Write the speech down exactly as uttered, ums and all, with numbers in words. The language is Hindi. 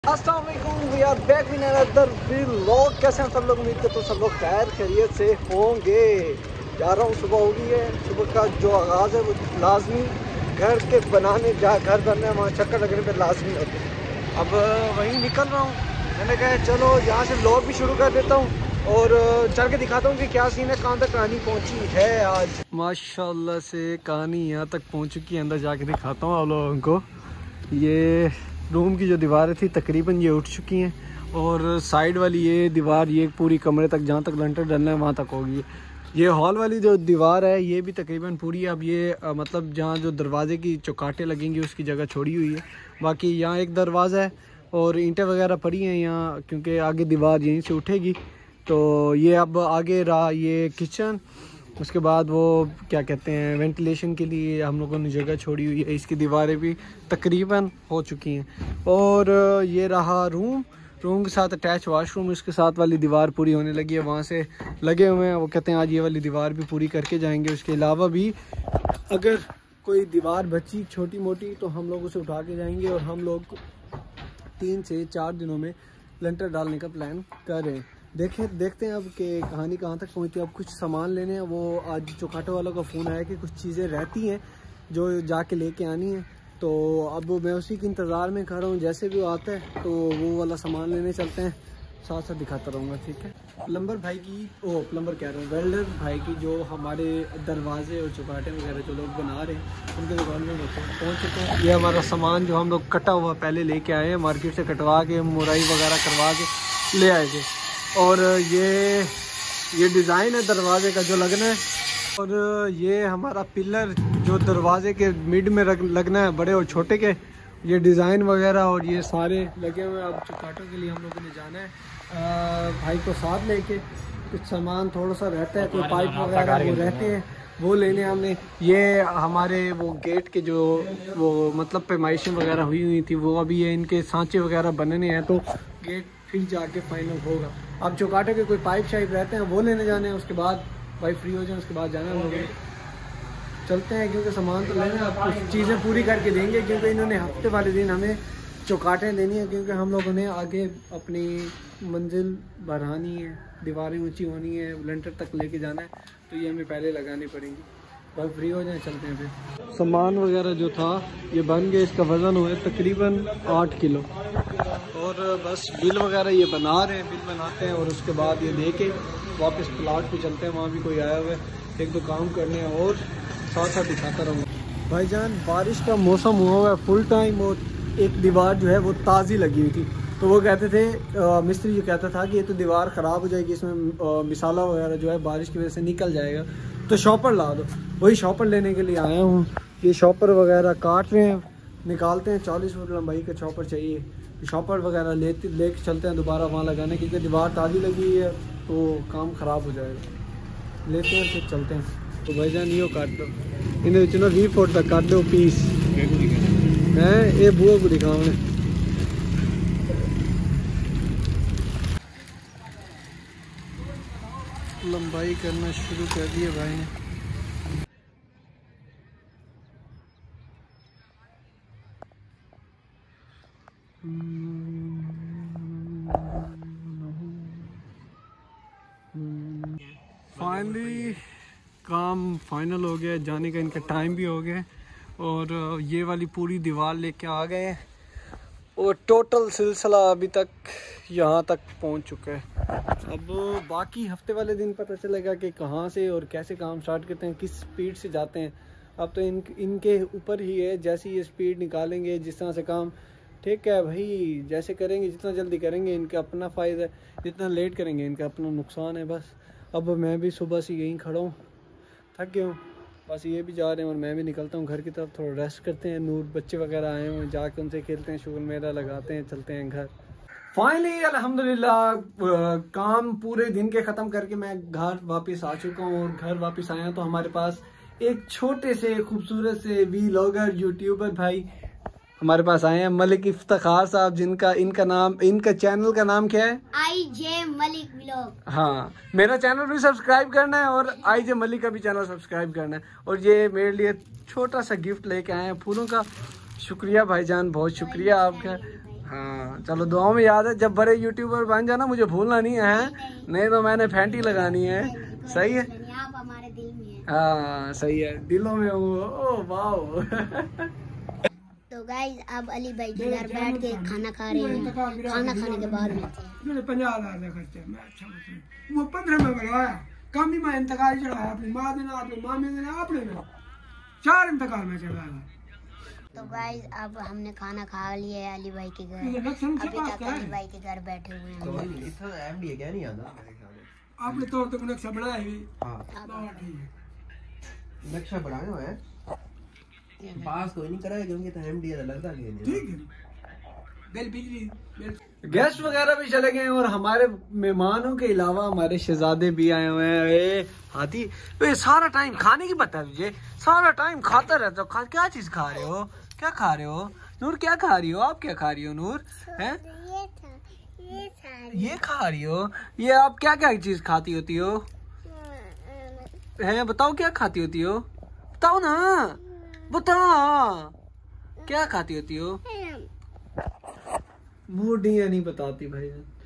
अस्सलाम वालेकुम, we are back with another vlog. कैसे हैं सब लोग? उम्मीद करते हो सब लोग खैर खैरियत से होंगे। जा रहा हूँ, सुबह हो गई है। सुबह का जो आगाज़ है वो लाजमी घर के बनाने जा घर बनने वहाँ चक्कर लगने पे लाजमी होते हैं। अब वहीं निकल रहा हूँ। मैंने कहा चलो यहाँ से व्लॉग भी शुरू कर देता हूँ और चल के दिखाता हूँ कि क्या सीन है, कहाँ तक कहानी पहुँची है आज। माशाल्लाह से कहानी यहाँ तक पहुँच चुकी है। अंदर जाके दिखाता हूँ आप लोगों को। ये रूम की जो दीवारें थी तकरीबन ये उठ चुकी हैं और साइड वाली ये दीवार ये पूरी कमरे तक जहाँ तक लंटर डलना है वहाँ तक होगी। ये हॉल वाली जो दीवार है ये भी तकरीबन पूरी अब ये आ, मतलब जहाँ जो दरवाजे की चौकाटें लगेंगी उसकी जगह छोड़ी हुई है। बाकी यहाँ एक दरवाज़ा है और ईंटें वगैरह पड़ी हैं यहाँ, क्योंकि आगे दीवार यहीं से उठेगी। तो ये अब आगे रहा ये किचन। उसके बाद वो क्या कहते हैं वेंटिलेशन के लिए हम लोगों ने जगह छोड़ी हुई है। इसकी दीवारें भी तकरीबन हो चुकी हैं। और ये रहा रूम। रूम के साथ अटैच वाशरूम, इसके साथ वाली दीवार पूरी होने लगी है। वहाँ से लगे हुए हैं, वो कहते हैं आज ये वाली दीवार भी पूरी करके जाएंगे। उसके अलावा भी अगर कोई दीवार बची छोटी मोटी तो हम लोग उसे उठा के जाएंगे और हम लोग तीन से चार दिनों में लेंटर डालने का प्लान कर रहे हैं। देखें देखते हैं अब कि कहानी कहाँ तक पहुँचती है। अब कुछ सामान लेने हैं, वो आज चौकाटो वालों का फ़ोन आया कि कुछ चीज़ें रहती हैं जो जाके लेके आनी है। तो अब मैं उसी के इंतज़ार में खड़ा हूँ, जैसे भी वो आता है तो वो वाला सामान लेने चलते हैं। साथ साथ दिखाता रहूँगा, ठीक है। प्लम्बर भाई की ओ प्लम्बर कह रहा हूँ वेल्डर भाई की जो हमारे दरवाजे और चौकाटे वगैरह जो लोग बना रहे हैं उनके दुकान में पहुँच चुके हैं। ये हमारा सामान जो हम लोग कटा हुआ पहले लेके आए हैं, मार्केट से कटवा के मुराई वगैरह करवा के ले आए थे। और ये ये डिज़ाइन है दरवाजे का जो लगना है। और ये हमारा पिलर जो दरवाजे के मिड में लगना है, बड़े और छोटे के, ये डिज़ाइन वगैरह और ये सारे लगे हुए हैं। अब चौकाटों के लिए हम लोगों ने जाना है आ, भाई को साथ लेके। कुछ सामान थोड़ा सा रहता है, कोई पाइप वगैरह वो रहते हैं वो लेने हमने। ये हमारे वो गेट के जो वो मतलब पैमाइशें वगैरह हुई हुई थी वो अभी ये इनके सांचे वगैरह बनने हैं तो गेट फिर जाके फाइनल होगा। अब चौकाटे के कोई पाइप शाइप रहते हैं वो लेने जाने हैं। उसके बाद भाई फ्री हो जाए उसके बाद जाना हम लोग चलते हैं, क्योंकि सामान तो लेना है। कुछ चीज़ें पूरी करके देंगे क्योंकि इन्होंने हफ्ते वाले दिन हमें चौकाटें देनी है, क्योंकि हम लोगों ने आगे अपनी मंजिल बढ़ानी है, दीवारें ऊंची होनी है, लेंटर तक लेके जाना है, तो ये हमें पहले लगानी पड़ेंगी। भाई फ्री हो जाए चलते हैं फिर। सामान वगैरह जो था ये बन गया, इसका वज़न हुआ तकरीबन आठ किलो। और बस बिल वगैरह ये बना रहे हैं, बिल बनाते हैं और उसके बाद ये लेके वापस प्लाट पे चलते हैं। वहाँ भी कोई आया हुआ है, एक दो काम करने हैं और साथ साथ दिखाता रहूँगा। भाईजान बारिश का मौसम हुआ हुआ है फुल टाइम और एक दीवार जो है वो ताज़ी लगी हुई थी। तो वो कहते थे आ, मिस्त्री ये कहता था कि ये तो दीवार ख़राब हो जाएगी, इसमें आ, मिसाला वगैरह जो है बारिश की वजह से निकल जाएगा, तो शॉपर ला दो। वही शॉपर लेने के लिए आया हूँ। ये शॉपर वगैरह काट रहे हैं, निकालते हैं। चालीस फुट लंबाई का शॉपर चाहिए। शॉपर वगैरह लेते लेके चलते हैं दोबारा वहाँ लगाने, क्योंकि दीवार ताज़ी लगी हुई है तो काम ख़राब हो जाएगा। लेते हैं फिर चलते हैं। तो भाईजान यो काट दो इन्हें चलो वी फुट तक काट दो पीस है। ये बुआ को दिखाओ लंबाई करना शुरू कर दिए भाई ने। फाइनली काम फाइनल हो गया, जाने का इनका टाइम भी हो गया और ये वाली पूरी दीवार लेके आ गए हैं और टोटल सिलसिला अभी तक यहाँ तक पहुँच चुका है। अब बाकी हफ्ते वाले दिन पता चलेगा कि कहाँ से और कैसे काम स्टार्ट करते हैं, किस स्पीड से जाते हैं। अब तो इन इनके ऊपर ही है, जैसे ये स्पीड निकालेंगे जिस तरह से काम, ठीक है भाई, जैसे करेंगे जितना जल्दी करेंगे इनका अपना फ़ायदा है, जितना लेट करेंगे इनका अपना नुकसान है। बस अब मैं भी सुबह से यहीं खड़ा हूँ, थक गया हूँ। बस ये भी जा रहे हैं और मैं भी निकलता हूँ घर की तरफ, थोड़ा रेस्ट करते हैं। नूर बच्चे वगैरह आए हुए, जाके उनसे खेलते हैं, शुगर मेला लगाते हैं, चलते हैं घर। फाइनली अल्हम्दुलिल्लाह काम पूरे दिन के ख़त्म करके मैं घर वापस आ चुका हूँ। और घर वापस आया तो हमारे पास एक छोटे से खूबसूरत से वीलॉगर यूट्यूबर भाई हमारे पास आए हैं, मलिक इफ्तिखार साहब, जिनका इनका नाम इनका चैनल का नाम क्या है? I J Malik vlog. हाँ, मेरा चैनल भी सब्सक्राइब करना है और आई जे मलिक का भी चैनल सब्सक्राइब करना है। और ये मेरे लिए छोटा सा गिफ्ट लेके आए हैं फूलों का। शुक्रिया भाईजान, बहुत शुक्रिया आपका। हाँ चलो दुआओं में याद है, जब बड़े यूट्यूबर बन जाना मुझे भूलना नहीं है, नहीं तो मैंने फैंटी लगानी है। सही है, आप हमारे दिल में है। हाँ सही है, दिलों में वो। Oh wow. तो गाइस अब अली भाई के घर बैठ के खाना खा रहे हैं, खाना खाने के बाद में पंजाह हजार खर्चा मैं अच्छा वो पंद्रह में करवाया कम ही मैं इंतकाल चढ़ाया अपनी माँ देना अपने मामे देना अपने में चार इंतकाल में चढ़ाया। तो गाइस अब हमने खाना खा लिया है अली भाई के घर, अभी तक अली भाई के घर बैठे हुए हैं। इतना एमडी है क्या नहीं आता आपने तो तक नक्शा बनाया है। हाँ नक्शा बनाया हुआ है, पास कोई नहीं कराया क्योंकि तो एमडी लगता नहीं है। ठीक है बिल बिजली गेस्ट वगैरह भी चले गए और हमारे मेहमानों के अलावा हमारे शहजादे भी आए हुए हैं। ए हाथी तो सारा टाइम खाने की पता है तुझे, सारा टाइम खाता रहता हो। क्या चीज खा रहे हो, क्या खा रहे हो नूर, क्या खा रही हो आप, क्या खा रही हो नूर है? ये खा रही हो, ये आप क्या क्या चीज खाती होती हो है? बताओ क्या खाती होती हो, बताओ ना, बताओ क्या खाती होती हो। बूढ़ियाँ नहीं बताती भाई।